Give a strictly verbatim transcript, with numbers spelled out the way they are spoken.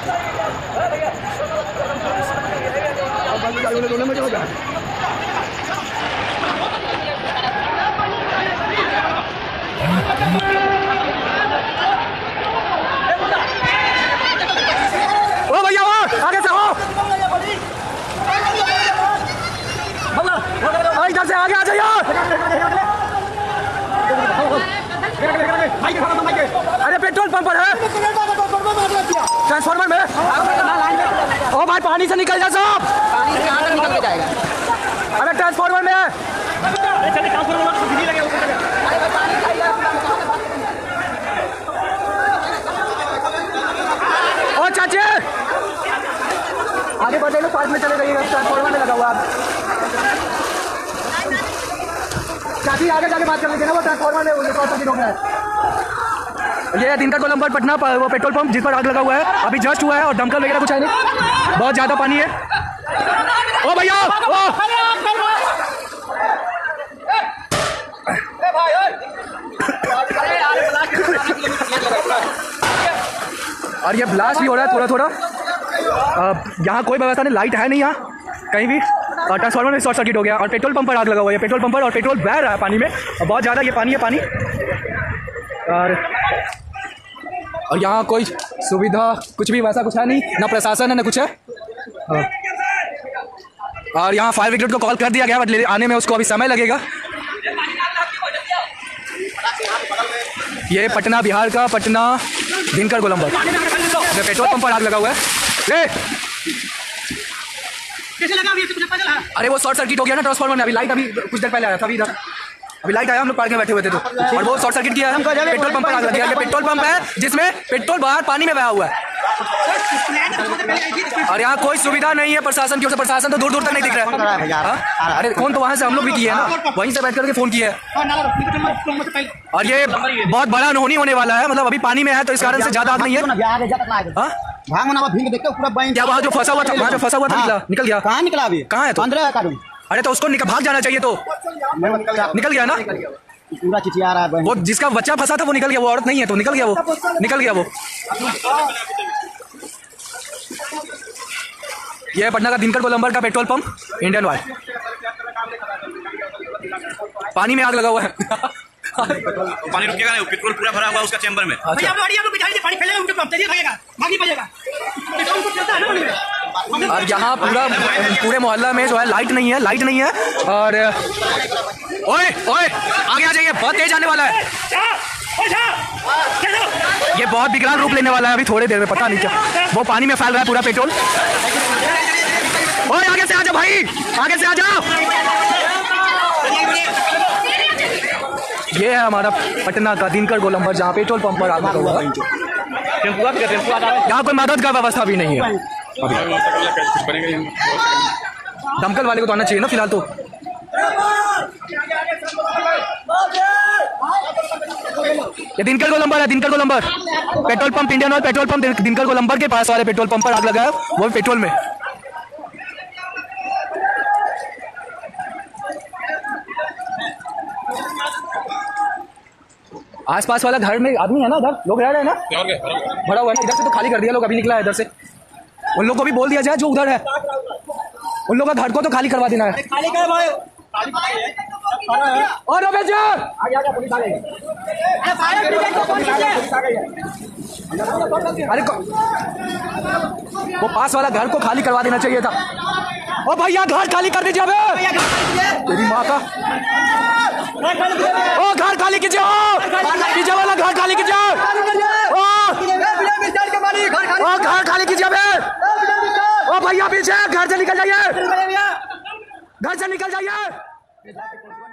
दोनों में होगा ओ भैया वो आगे से हो इधर से आगे आ जाइए। अरे पेट्रोल पंप पर है ट्रांसफार्मर में। ओ भाई पानी से निकल जा सब। पानी से आगे निकल के जाएगा। अरे ट्रांसफार्मर में है। ओ चाची आगे बढ़े लो पार्क में चले गए ट्रांसफार्मर में लगा हुआ। चाची आगे जाके बात कर लीजिए ना वो ट्रांसफार्मर में शॉर्ट सर्किट हो गया है। ये दिनकर कोलंबर पटना पर वो पेट्रोल पंप जिस पर आग लगा हुआ है अभी जस्ट हुआ है और दमकल वगैरह कुछ है नहीं। बहुत ज़्यादा पानी है। ओ भैया ओ और ये ब्लास्ट भी हो रहा है थोड़ा थोड़ा। यहाँ कोई व्यवस्था नहीं, लाइट है नहीं यहाँ कहीं भी। ट्रांसफार्मर में शॉर्ट सर्किट हो गया और पेट्रोल पंप पर आग लगा हुआ है। पेट्रोल पंप पर और पेट्रोल बह रहा है पानी में और बहुत ज़्यादा ये पानी है पानी। और और यहाँ कोई सुविधा कुछ भी वैसा कुछ है नहीं, ना प्रशासन है ना कुछ है। और यहाँ फायर ब्रिगेड को कॉल कर दिया गया बट आने में उसको अभी समय लगेगा। ये पटना बिहार का पटना दिनकर गोलंबर पेट्रोल पंप पर आग लगा हुआ है। ए! अरे वो शॉर्ट सर्किट हो गया ना ट्रांसफार्मर में। अभी लाइट अभी कुछ देर पहले आया था, अभी इधर अभी लाइट आया, हम लोग पार्क में बैठे हुए थे तो और वो शॉर्ट सर्किट किया है। पेट्रोल पंप पर आग लगी है। ये पेट्रोल पंप है जिसमें पेट्रोल बाहर पानी में बहा हुआ है और यहाँ कोई सुविधा नहीं है प्रशासन की ओर से। प्रशासन तो दूर दूर तक नहीं दिख रहा है। अरे फोन तो वहाँ से हम लोग भी किए हैं ना, वहीं से बैठ करके फोन किया है। और ये बहुत बड़ा अनहोनी होने वाला है। मतलब अभी पानी में है तो इस कारण से ज्यादा आग नहीं है। क्या वहाँ जो फंसा हुआ था वहाँ जो फंसा हुआ था निकला निकल गया? कहाँ निकला अभी? कहाँ है तो? अरे तो उसको भाग जाना चाहिए तो निकल गया ना। पूरा चिचिया रहा है। वो जिसका बच्चा फंसा था वो निकल गया, वो औरत नहीं है तो निकल गया, वो निकल गया वो। ये है पटना का दिनकर गोलंबर का पेट्रोल पंप इंडियन ऑयल। पानी में आग लगा हुआ है। पानी रुकेगा नहीं, पेट्रोल पूरा भरा हुआ उसका चैम्बर में। अच्छा। पानी फैलेगा उनके पंप तेजी भागेगा, भागी बजेगा। और यहाँ पूरा पूरे मोहल्ला में जो है लाइट नहीं है, लाइट नहीं है। और ओए ओए आगे आ जाइए, बहुत तेज आने वाला है। ये बहुत विकराल रूप लेने वाला है अभी थोड़ी देर में, पता नहीं क्या। वो पानी में फैल रहा है पूरा पेट्रोल। ओए आगे से आ जाओ भाई, आगे से आ जाओ। ये है हमारा पटना का दिनकर गोलंबर जहाँ पेट्रोल पंप पर आग लगा हुआ है। यहाँ कोई मदद का व्यवस्था भी नहीं है। दमकल वाले को तो आना चाहिए ना फिलहाल तो। ये दिनकर गोलंबर है, Dinkar Golambar petrol pump Indian Oil petrol pump Dinkar Golambar के पास वाले पेट्रोल पंप पर आग लगा है, वो पेट्रोल में। आसपास वाला घर में आदमी है ना, उधर लोग रह रहे हैं ना, भरा हुआ है ना। इधर से तो खाली कर दिया लोग, अभी निकला है इधर से। उन लोग को भी बोल दिया जाए जो उधर है, उन लोगों का घर को तो खाली करवा देना है। खाली कर भाई। और रमेश जी अरे वो पास वाला घर को खाली करवा देना चाहिए था। ओ भैया घर खाली कर दीजिए अबे, तेरी माँ का। ओ घर खाली कीजिए, पीछे वाला घर खाली कीजिए। ओ घर खाली कीजिए अबे। ओ भैया पीछे घर से निकल जाइए, घर से निकल जाइए।